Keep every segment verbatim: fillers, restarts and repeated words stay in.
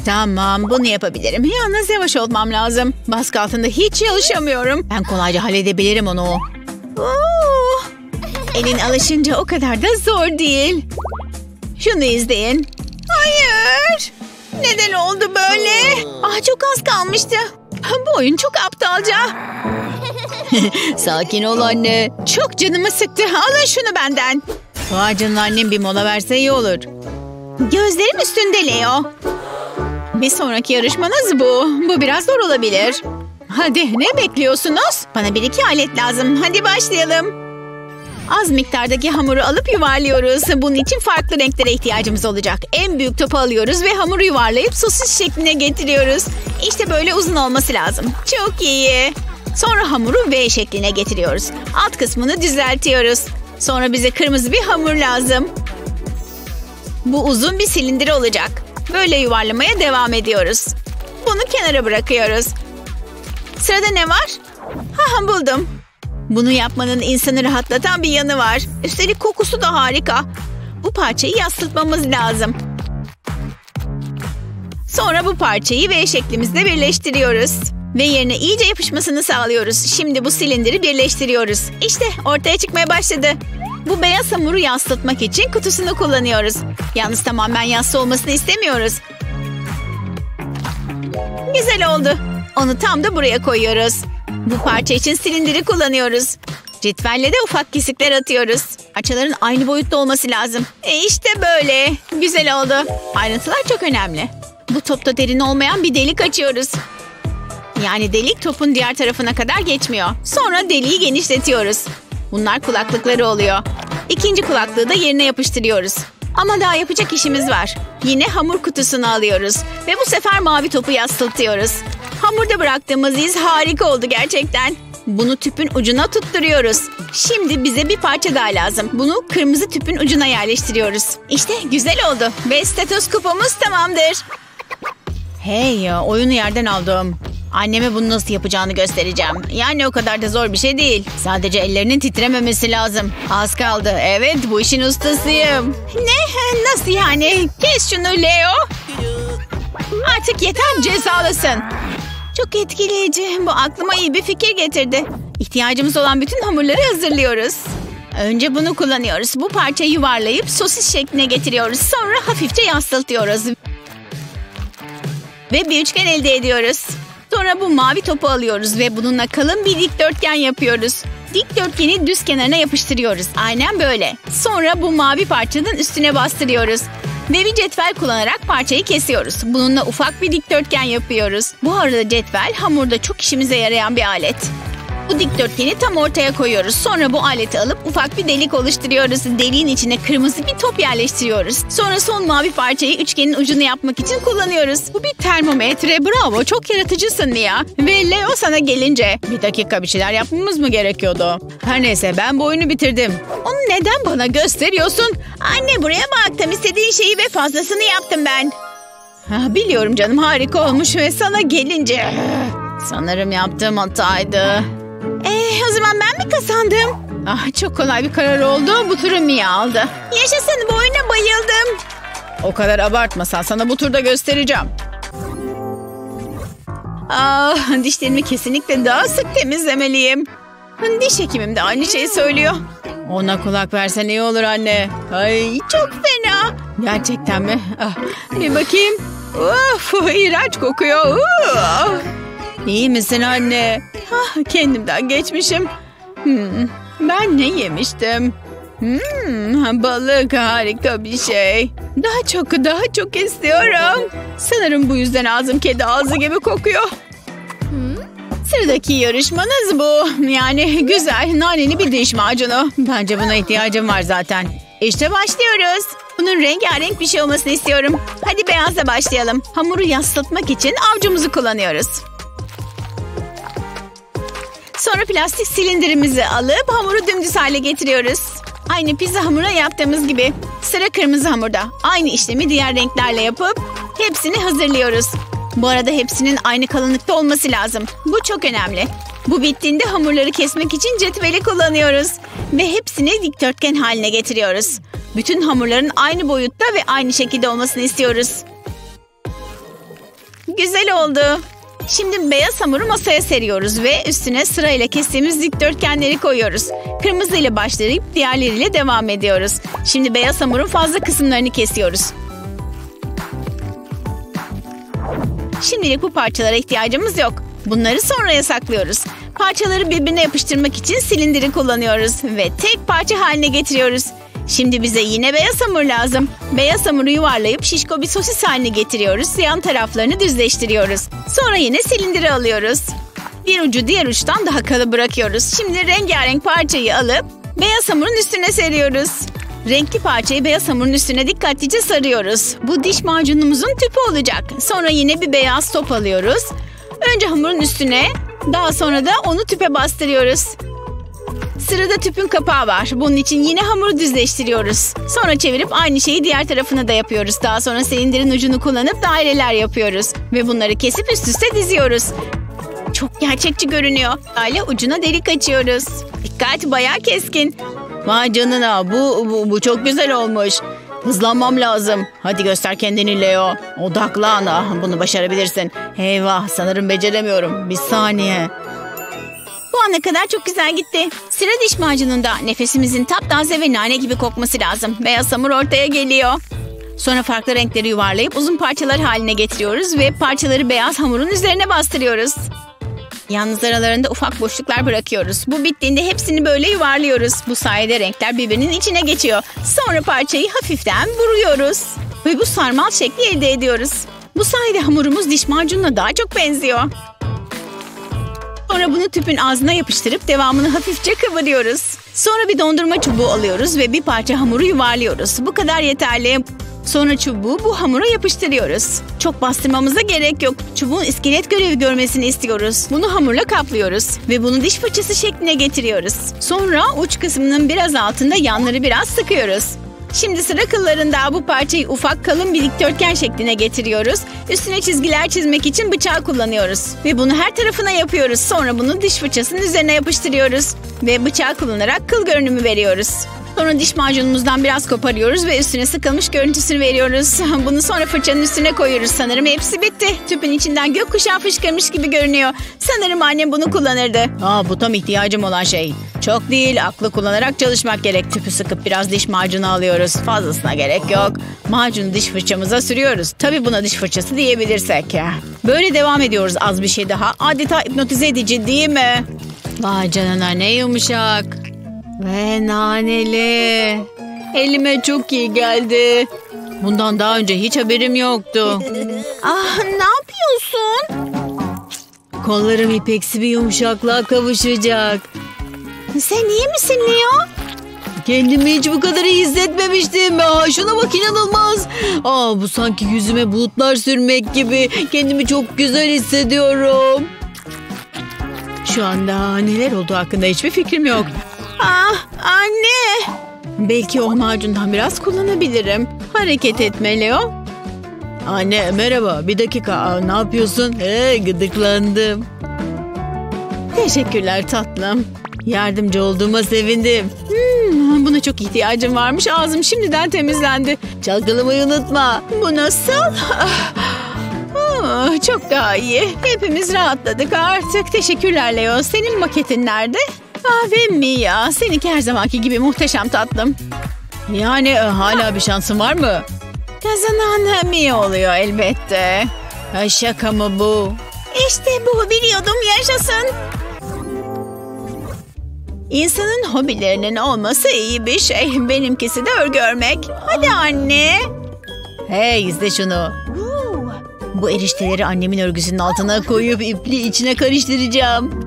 Tamam, bunu yapabilirim. Yalnız yavaş olmam lazım. Baskı altında hiç çalışamıyorum. Ben kolayca halledebilirim onu. Oo, elin alışınca o kadar da zor değil. Şunu izleyin. Hayır. Neden oldu böyle? Ah, çok az kalmıştı. Bu oyun çok aptalca. Sakin ol anne. Çok canımı sıktı. Alın şunu benden. Vay canına, annem bir mola verse iyi olur. Gözlerim üstünde Leo. Bir sonraki yarışmanız bu. Bu biraz zor olabilir. Hadi, ne bekliyorsunuz? Bana bir iki alet lazım. Hadi başlayalım. Az miktardaki hamuru alıp yuvarlıyoruz. Bunun için farklı renklere ihtiyacımız olacak. En büyük topu alıyoruz ve hamuru yuvarlayıp sosis şekline getiriyoruz. İşte böyle uzun olması lazım. Çok iyi. Sonra hamuru V şekline getiriyoruz. Alt kısmını düzeltiyoruz. Sonra bize kırmızı bir hamur lazım. Bu uzun bir silindir olacak. Böyle yuvarlamaya devam ediyoruz. Bunu kenara bırakıyoruz. Sırada ne var? Ha, buldum. Bunu yapmanın insanı rahatlatan bir yanı var. Üstelik kokusu da harika. Bu parçayı yansıtmamız lazım. Sonra bu parçayı V şeklimizde birleştiriyoruz. Ve yerine iyice yapışmasını sağlıyoruz. Şimdi bu silindiri birleştiriyoruz. İşte ortaya çıkmaya başladı. Bu beyaz hamuru yansıtmak için kutusunu kullanıyoruz. Yalnız tamamen yassı olmasını istemiyoruz. Güzel oldu. Onu tam da buraya koyuyoruz. Bu parça için silindiri kullanıyoruz. Cetvelle de ufak kesikler atıyoruz. Parçaların aynı boyutta olması lazım. E işte böyle. Güzel oldu. Ayrıntılar çok önemli. Bu topta derin olmayan bir delik açıyoruz. Yani delik topun diğer tarafına kadar geçmiyor. Sonra deliği genişletiyoruz. Bunlar kulaklıkları oluyor. İkinci kulaklığı da yerine yapıştırıyoruz. Ama daha yapacak işimiz var. Yine hamur kutusunu alıyoruz. Ve bu sefer mavi topu yansıtıyoruz. Hamurda bıraktığımız iz harika oldu gerçekten. Bunu tüpün ucuna tutturuyoruz. Şimdi bize bir parça daha lazım. Bunu kırmızı tüpün ucuna yerleştiriyoruz. İşte güzel oldu. Ve stetoskopumuz tamamdır. Hey ya, oyunu yerden aldım. Anneme bunu nasıl yapacağını göstereceğim. Yani o kadar da zor bir şey değil. Sadece ellerinin titrememesi lazım. Az kaldı. Evet, bu işin ustasıyım. Ne? Nasıl yani? Kes şunu Leo. Artık yeter, cezalısın. Çok etkileyici. Bu aklıma iyi bir fikir getirdi. İhtiyacımız olan bütün hamurları hazırlıyoruz. Önce bunu kullanıyoruz. Bu parçayı yuvarlayıp sosis şekline getiriyoruz. Sonra hafifçe yansıtıyoruz. Ve bir üçgen elde ediyoruz. Sonra bu mavi topu alıyoruz ve bununla kalın bir dikdörtgen yapıyoruz. Dikdörtgeni düz kenarına yapıştırıyoruz. Aynen böyle. Sonra bu mavi parçanın üstüne bastırıyoruz. Ve bir cetvel kullanarak parçayı kesiyoruz. Bununla ufak bir dikdörtgen yapıyoruz. Bu arada cetvel hamurda çok işimize yarayan bir alet. Bu dikdörtgeni tam ortaya koyuyoruz. Sonra bu aleti alıp ufak bir delik oluşturuyoruz. Deliğin içine kırmızı bir top yerleştiriyoruz. Sonra son mavi parçayı üçgenin ucunu yapmak için kullanıyoruz. Bu bir termometre. Bravo, çok yaratıcısın Mia. Ve Leo sana gelince bir dakika, bir şeyler yapmamız mı gerekiyordu? Her neyse, ben bu oyunu bitirdim. Onu neden bana gösteriyorsun? Anne, buraya bak, tam istediğin şeyi ve fazlasını yaptım ben. Ha, biliyorum canım, harika olmuş ve sana gelince sanırım yaptığım hataydı. Ee, o zaman ben mi kazandım? Ah, çok kolay bir karar oldu. Bu turu Mia aldı. Yaşasın, bu oyuna bayıldım. O kadar abartmasan, sana bu turda göstereceğim. Ah, dişlerimi kesinlikle daha sık temizlemeliyim. Diş hekimim de aynı şeyi söylüyor. Ona kulak versen iyi olur anne. Ay, çok fena. Gerçekten mi? Ah, bir bakayım. Of, iğrenç kokuyor. Uh. İyi misin anne? Ah, kendimden geçmişim. Hmm, ben ne yemiştim? Hmm, balık harika bir şey. Daha çok daha çok istiyorum. Sanırım bu yüzden ağzım kedi ağzı gibi kokuyor. Sıradaki yarışmanız bu. Yani güzel, naneli bir diş macunu. Bence buna ihtiyacım var zaten. İşte başlıyoruz. Bunun rengarenk bir şey olmasını istiyorum. Hadi beyazla başlayalım. Hamuru yansıtmak için avucumuzu kullanıyoruz. Sonra plastik silindirimizi alıp hamuru dümdüz hale getiriyoruz. Aynı pizza hamuruna yaptığımız gibi. Sıra kırmızı hamurda. Aynı işlemi diğer renklerle yapıp hepsini hazırlıyoruz. Bu arada hepsinin aynı kalınlıkta olması lazım. Bu çok önemli. Bu bittiğinde hamurları kesmek için cetveli kullanıyoruz. Ve hepsini dikdörtgen haline getiriyoruz. Bütün hamurların aynı boyutta ve aynı şekilde olmasını istiyoruz. Güzel oldu. Şimdi beyaz hamuru masaya seriyoruz ve üstüne sırayla kestiğimiz dikdörtgenleri koyuyoruz. Kırmızı ile başlayıp diğerleriyle devam ediyoruz. Şimdi beyaz hamurun fazla kısımlarını kesiyoruz. Şimdilik bu parçalara ihtiyacımız yok. Bunları sonraya saklıyoruz. Parçaları birbirine yapıştırmak için silindiri kullanıyoruz ve tek parça haline getiriyoruz. Şimdi bize yine beyaz hamur lazım. Beyaz hamuru yuvarlayıp şişko bir sosis haline getiriyoruz. Yan taraflarını düzleştiriyoruz. Sonra yine silindiri alıyoruz. Bir ucu diğer uçtan daha kalın bırakıyoruz. Şimdi rengarenk parçayı alıp beyaz hamurun üstüne seriyoruz. Renkli parçayı beyaz hamurun üstüne dikkatlice sarıyoruz. Bu diş macunumuzun tüpü olacak. Sonra yine bir beyaz top alıyoruz. Önce hamurun üstüne, daha sonra da onu tüpe bastırıyoruz. Sırada tüpün kapağı var. Bunun için yine hamuru düzleştiriyoruz. Sonra çevirip aynı şeyi diğer tarafına da yapıyoruz. Daha sonra silindirin ucunu kullanıp daireler yapıyoruz. Ve bunları kesip üst üste diziyoruz. Çok gerçekçi görünüyor. Aile ucuna delik açıyoruz. Dikkat, bayağı keskin. Vay canına, bu, bu, bu çok güzel olmuş. Hızlanmam lazım. Hadi göster kendini Leo. Odaklan. Ah, bunu başarabilirsin. Eyvah, sanırım beceremiyorum. Bir saniye. Bu ana kadar çok güzel gitti. Sıra diş macununda. Nefesimizin taptaze ve nane gibi kokması lazım. Beyaz hamur ortaya geliyor. Sonra farklı renkleri yuvarlayıp uzun parçalar haline getiriyoruz ve parçaları beyaz hamurun üzerine bastırıyoruz. Yalnız aralarında ufak boşluklar bırakıyoruz. Bu bittiğinde hepsini böyle yuvarlıyoruz. Bu sayede renkler birbirinin içine geçiyor. Sonra parçayı hafiften vuruyoruz. Ve bu sarmal şekli elde ediyoruz. Bu sayede hamurumuz diş macununa daha çok benziyor. Sonra bunu tüpün ağzına yapıştırıp devamını hafifçe kıvırıyoruz. Sonra bir dondurma çubuğu alıyoruz ve bir parça hamuru yuvarlıyoruz. Bu kadar yeterli. Sonra çubuğu bu hamura yapıştırıyoruz. Çok bastırmamıza gerek yok. Çubuğun iskelet görevi görmesini istiyoruz. Bunu hamurla kaplıyoruz ve bunu diş fırçası şekline getiriyoruz. Sonra uç kısmının biraz altında yanları biraz sıkıyoruz. Şimdi sıra kıllarında. Bu parçayı ufak kalın bir dikdörtgen şekline getiriyoruz. Üstüne çizgiler çizmek için bıçağı kullanıyoruz. Ve bunu her tarafına yapıyoruz. Sonra bunu diş fırçasının üzerine yapıştırıyoruz. Ve bıçağı kullanarak kıl görünümü veriyoruz. Sonra diş macunumuzdan biraz koparıyoruz ve üstüne sıkılmış görüntüsünü veriyoruz. Bunu sonra fırçanın üstüne koyuyoruz. Sanırım hepsi bitti. Tüpün içinden gökkuşağı fışkırmış gibi görünüyor. Sanırım annem bunu kullanırdı. Aa, bu tam ihtiyacım olan şey. Çok değil, aklı kullanarak çalışmak gerek. Tüpü sıkıp biraz diş macunu alıyoruz. Fazlasına gerek yok. Macunu diş fırçamıza sürüyoruz. Tabii buna diş fırçası diyebilirsek. Böyle devam ediyoruz az bir şey daha. Adeta hipnotize edici değil mi? Vay canına, ne yumuşak. Ve naneli. Elime çok iyi geldi. Bundan daha önce hiç haberim yoktu. Ah, ne yapıyorsun? Kollarım ipeksi bir yumuşaklığa kavuşacak. Sen iyi misin Leo? Kendimi hiç bu kadar iyi hissetmemiştim. Aa, şuna bak, inanılmaz. Aa, bu sanki yüzüme bulutlar sürmek gibi. Kendimi çok güzel hissediyorum. Şu anda neler olduğu hakkında hiçbir fikrim yok. Ah, anne. Belki o macundan biraz kullanabilirim. Hareket etme Leo. Anne merhaba, bir dakika. Aa, ne yapıyorsun? Hey, gıdıklandım. Teşekkürler tatlım. Yardımcı olduğuma sevindim. Hmm, buna çok ihtiyacım varmış. Ağzım şimdiden temizlendi. Çalkalamayı unutma. Bu nasıl? Oh, çok daha iyi. Hepimiz rahatladık artık. Teşekkürler Leo. Senin maketin nerede? Ah, ve Mia. Seninki her zamanki gibi muhteşem tatlım. Yani e, hala bir şansın var mı? Kazanan Mia oluyor elbette. Ha, şaka mı bu? İşte bu, biliyordum, yaşasın. İnsanın hobilerinin olması iyi bir şey. Benimkisi de örgü örmek. Hadi anne. Hey, izle şunu. Bu erişteleri annemin örgüsünün altına koyup ipliği içine karıştıracağım.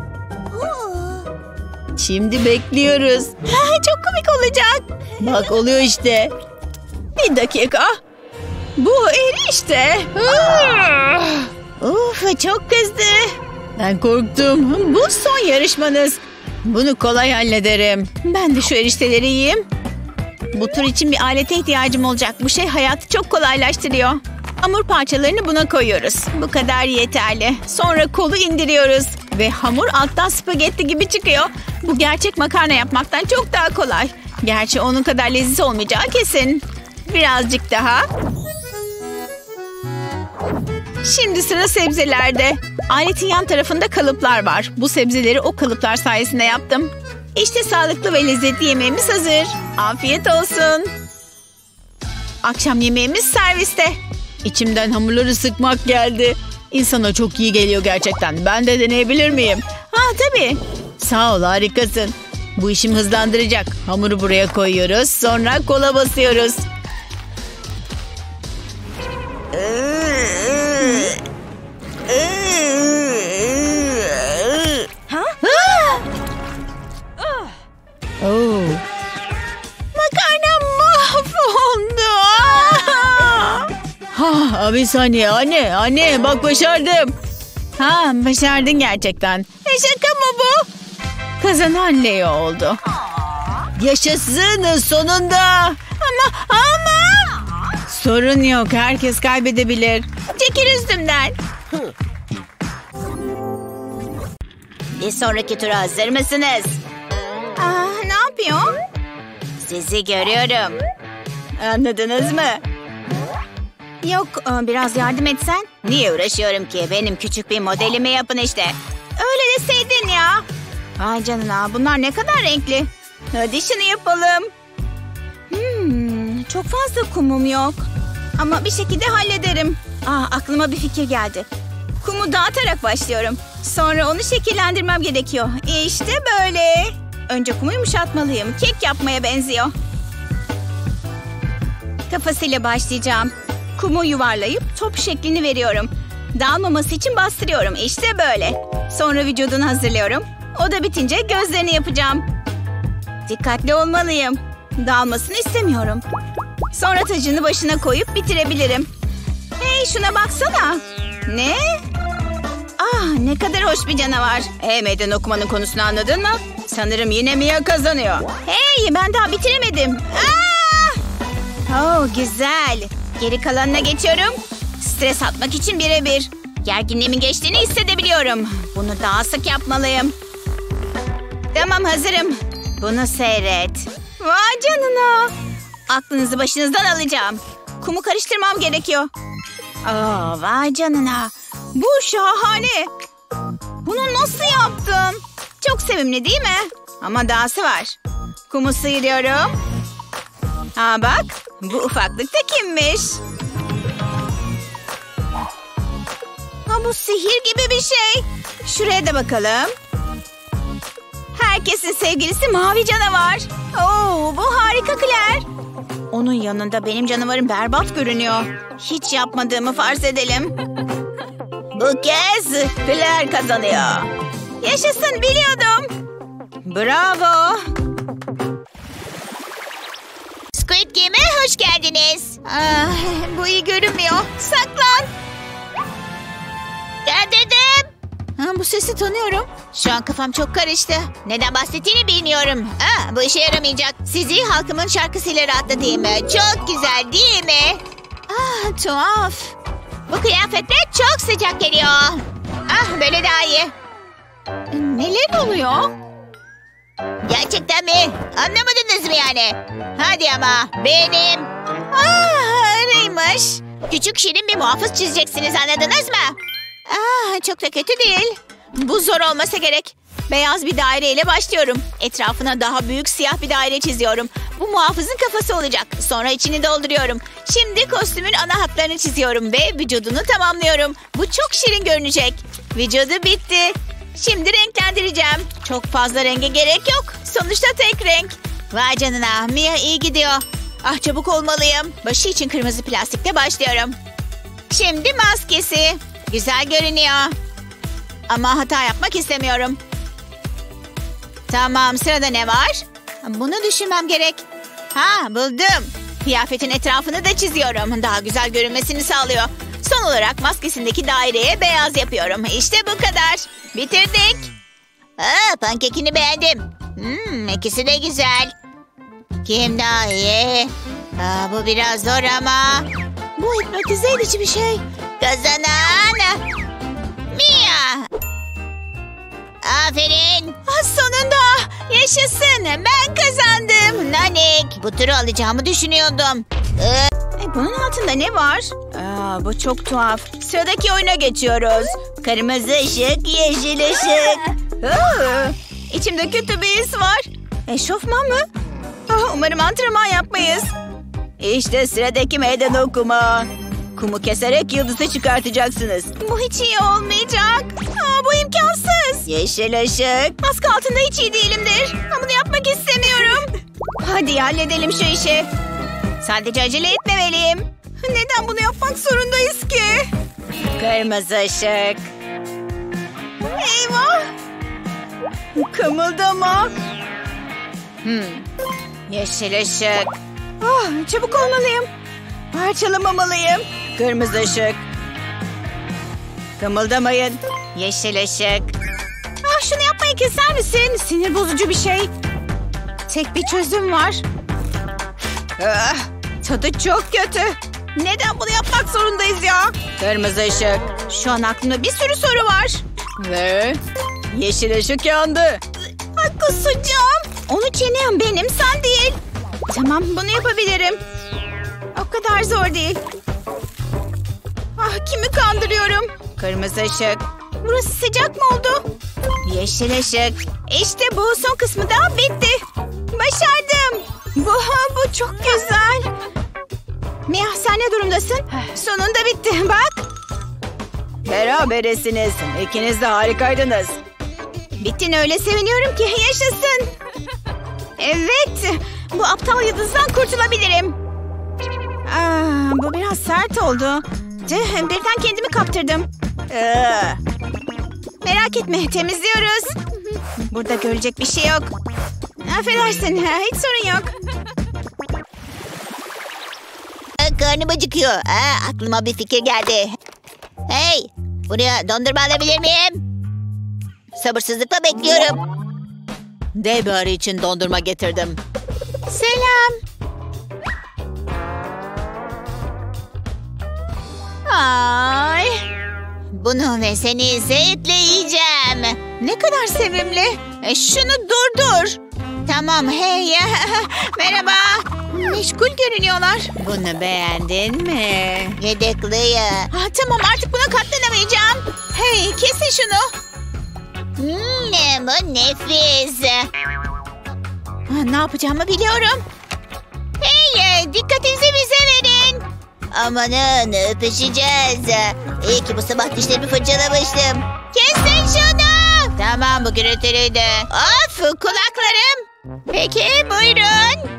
Şimdi bekliyoruz. Çok komik olacak. Bak, oluyor işte. Bir dakika. Bu erişte. Uf, çok kızdı. Ben korktum. Bu son yarışmanız. Bunu kolay hallederim. Ben de şu erişteleri yiyeyim. Bu tur için bir alete ihtiyacım olacak. Bu şey hayatı çok kolaylaştırıyor. Hamur parçalarını buna koyuyoruz. Bu kadar yeterli. Sonra kolu indiriyoruz. Ve hamur alttan spagetti gibi çıkıyor. Bu gerçek makarna yapmaktan çok daha kolay. Gerçi onun kadar leziz olmayacağı kesin. Birazcık daha. Şimdi sıra sebzelerde. Aletin yan tarafında kalıplar var. Bu sebzeleri o kalıplar sayesinde yaptım. İşte sağlıklı ve lezzetli yemeğimiz hazır. Afiyet olsun. Akşam yemeğimiz serviste. İçimden hamurları sıkmak geldi. İnsana çok iyi geliyor gerçekten. Ben de deneyebilir miyim? Ha tabii. Sağ ol, harikasın. Bu işimi hızlandıracak. Hamuru buraya koyuyoruz. Sonra kola basıyoruz. Ha? Oh. Makarnam mahvoldu. Ha, bir saniye anne, anne bak başardım. Ha, başardın gerçekten. E, şaka mı bu? Kazanan Leo oldu. Yaşasın sonunda. Ama ama. Sorun yok, herkes kaybedebilir. Çekil üstümden. Bir sonraki tura hazır mısınız? Aa, ne yapıyor? Sizi görüyorum. Anladınız mı? Yok, biraz yardım etsen. Niye uğraşıyorum ki? Benim küçük bir modelimi yapın işte. Öyle deseydin ya. Ay canına, bunlar ne kadar renkli. Hadi şunu yapalım. Hmm, çok fazla kumum yok. Ama bir şekilde hallederim. Aa, aklıma bir fikir geldi. Kumu dağıtarak başlıyorum. Sonra onu şekillendirmem gerekiyor. İşte böyle. Önce kumu yumuşatmalıyım. Kek yapmaya benziyor. Kafasıyla başlayacağım. Kumu yuvarlayıp top şeklini veriyorum. Dağılmaması için bastırıyorum. İşte böyle. Sonra vücudunu hazırlıyorum. O da bitince gözlerini yapacağım. Dikkatli olmalıyım. Dağılmasını istemiyorum. Sonra tacını başına koyup bitirebilirim. Hey, şuna baksana. Ne? Ah, ne kadar hoş bir canavar. Hey, meydan okumanın konusunu anladın mı? Sanırım yine Mia kazanıyor. Hey, ben daha bitiremedim. Ah! Oh, güzel. Geri kalanına geçiyorum. Stres atmak için birebir. Gerginliğimin geçtiğini hissedebiliyorum. Bunu daha sık yapmalıyım. Tamam, hazırım. Bunu seyret. Vay canına. Aklınızı başınızdan alacağım. Kumu karıştırmam gerekiyor. Aa, vay canına. Bu şahane. Bunu nasıl yaptın? Çok sevimli değil mi? Ama dahası var. Kumu sıyırıyorum. Aa, bak. Bu ufaklık da kimmiş? Ha, bu sihir gibi bir şey. Şuraya da bakalım. Herkesin sevgilisi mavi canavar. Oo, bu harika Claire. Onun yanında benim canavarım berbat görünüyor. Hiç yapmadığımı farz edelim. Bu kez Claire kazanıyor. Yaşasın, biliyordum. Bravo. Squid Game'e hoş geldiniz. Ah, bu iyi görünmüyor. Saklan. Geldim. Ha, bu sesi tanıyorum. Şu an kafam çok karıştı. Neden bahsettiğini bilmiyorum. Aa, bu işe yaramayacak. Sizi halkımın şarkısıyla rahatlatayım. Çok güzel değil mi? Ah, tuhaf. Bu kıyafetle çok sıcak geliyor. Ah, böyle daha iyi. Neler oluyor? Gerçekten mi? Anlamadınız mı yani? Hadi ama benim. Ah, öyleymiş. Küçük şirin bir muhafız çizeceksiniz, anladınız mı? Ah, çok da kötü değil. Bu zor olmasa gerek. Beyaz bir daireyle başlıyorum. Etrafına daha büyük siyah bir daire çiziyorum. Bu muhafızın kafası olacak. Sonra içini dolduruyorum. Şimdi kostümün ana hatlarını çiziyorum ve vücudunu tamamlıyorum. Bu çok şirin görünecek. Vücudu bitti. Şimdi renklendireceğim. Çok fazla renge gerek yok. Sonuçta tek renk. Vay canına, Mia iyi gidiyor. Ah, çabuk olmalıyım. Başı için kırmızı plastikle başlıyorum. Şimdi maskesi. Güzel görünüyor. Ama hata yapmak istemiyorum. Tamam, sırada ne var? Bunu düşünmem gerek. Ha, buldum. Kıyafetin etrafını da çiziyorum. Daha güzel görünmesini sağlıyor. Son olarak maskesindeki daireye beyaz yapıyorum. İşte bu kadar. Bitirdik. Aa, pankekini beğendim. Hmm, ikisi de güzel. Kim daha iyi? Aa, bu biraz zor ama. Bu hipnotize edici bir şey. Kazanan Mia. Aferin. Ah, sonunda. Yaşasın. Ben kazandım. Nanik. Bu turu alacağımı düşünüyordum. Ee, e, bunun altında ne var? Aa, Aa, bu çok tuhaf. Sıradaki oyuna geçiyoruz. Kırmızı ışık, yeşil ışık. Aa, içimde kötü bir his var. Eşofman mı? Ah, umarım antrenman yapmayız. İşte sıradaki meydan okuma. Kumu keserek yıldızı çıkartacaksınız. Bu hiç iyi olmayacak. Aa, bu imkansız. Yeşil ışık. Baskı altında hiç iyi değilimdir. Ama bunu yapmak istemiyorum. Hadi halledelim şu işi. Sadece acele etmemeliyim. Neden bunu yapmak zorundayız ki? Kırmızı ışık. Eyvah. Kımıldama. Hmm. Yeşil ışık. Oh, çabuk olmalıyım. Parçalamamalıyım. Kırmızı ışık. Kımıldamayın. Yeşil ışık. Ah, şunu yapmayı keser misin? Sinir bozucu bir şey. Tek bir çözüm var. Ah, tadı çok kötü. Neden bunu yapmak zorundayız ya? Kırmızı ışık. Şu an aklımda bir sürü soru var. Ve yeşil ışık yandı. Ay, kusacağım. Onu çiğneyen benim, sen değil. Tamam, bunu yapabilirim. O kadar zor değil. Ah, kimi kandırıyorum? Kırmızı ışık. Burası sıcak mı oldu? Yeşil ışık. İşte bu, son kısmı da bitti. Başardım. Bu, bu çok güzel. Mia, sen ne durumdasın? Sonunda bitti, bak. Berabersiniz. İkiniz de harikaydınız. Bittin, öyle seviniyorum ki. Yaşasın. Evet. Bu aptal yıldızdan kurtulabilirim. Aa, bu biraz sert oldu. Tüh, birden kendimi kaptırdım. Ee. Merak etme, temizliyoruz. Burada görecek bir şey yok. Affedersin, hiç sorun yok. Karnım acıkıyor. Aa, aklıma bir fikir geldi. Hey, buraya dondurma alabilir miyim? Sabırsızlıkla bekliyorum. Debbie için dondurma getirdim. Selam. Ay. Bunu ve seni zevkle yiyeceğim. Ne kadar sevimli. E, şunu durdur. Tamam, hey. Merhaba. Meşgul görünüyorlar. Bunu beğendin mi? Yedekli. Ah, tamam, artık buna katlanamayacağım. Hey, kesin şunu. Hmm, bu nefis. Ah, ne yapacağımı biliyorum. Hey, dikkatinizi bize verin. Amanın, öpüşeceğiz. İyi ki bu sabah dişlerimi fırçalamıştım. Kesin şunu. Tamam, bu gürültülüydü. Of, kulaklarım. Peki, buyurun.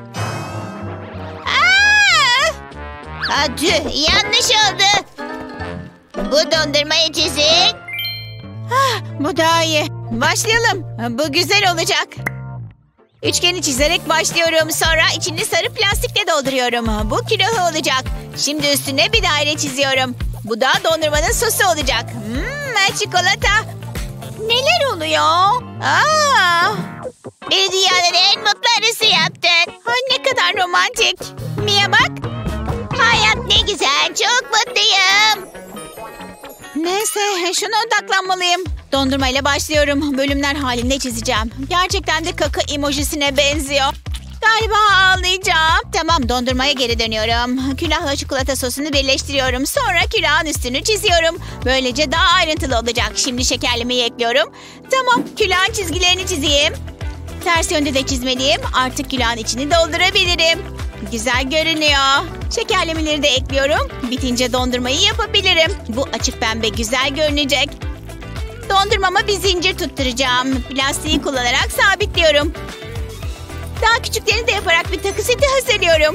Aa! Hadi, yanlış oldu. Bu dondurmayı çizik. Ah, bu daha iyi. Başlayalım. Bu güzel olacak. Üçgeni çizerek başlıyorum. Sonra içini sarı plastikle dolduruyorum. Bu külahı olacak. Şimdi üstüne bir daire çiziyorum. Bu da dondurmanın sosu olacak. Hmm, çikolata. Neler oluyor? Aa, Bir dünyanın en mutlu arısı yaptın. ay, ne kadar romantik. Mia bak. Hayat ne güzel, çok mutluyum. Neyse, şuna odaklanmalıyım. Dondurmayla başlıyorum. Bölümler halinde çizeceğim. Gerçekten de kaka emojisine benziyor. Galiba ağlayacağım. Tamam, dondurmaya geri dönüyorum. Külahla çikolata sosunu birleştiriyorum. Sonra külahın üstünü çiziyorum. Böylece daha ayrıntılı olacak. Şimdi şekerlemeyi ekliyorum. Tamam, külahın çizgilerini çizeyim. Ters yönde de çizmeliyim. Artık külahın içini doldurabilirim. Güzel görünüyor. Şekerlemeleri de ekliyorum. Bitince dondurmayı yapabilirim. Bu açık pembe güzel görünecek. Dondurmama bir zincir tutturacağım. Plastiği kullanarak sabitliyorum. Daha küçüklerini de yaparak bir takı seti hazırlıyorum.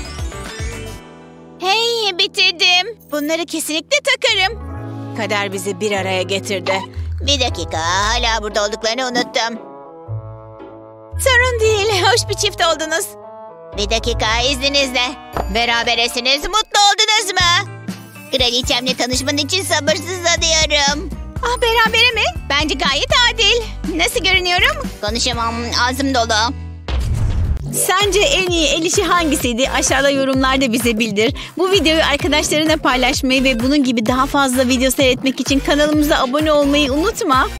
Hey, bitirdim. Bunları kesinlikle takarım. Kader bizi bir araya getirdi. Bir dakika, hala burada olduklarını unuttum. Sorun değil. Hoş bir çift oldunuz. Bir dakika, izninizle. Berabersiniz, mutlu oldunuz mu? Kraliçemle tanışman için sabırsızlanıyorum. Ah, berabere mi? Bence gayet adil. Nasıl görünüyorum? Konuşamam, ağzım dolu. Sence en iyi el işi hangisiydi? Aşağıda yorumlarda bize bildir. Bu videoyu arkadaşlarına paylaşmayı ve bunun gibi daha fazla video seyretmek için kanalımıza abone olmayı unutma.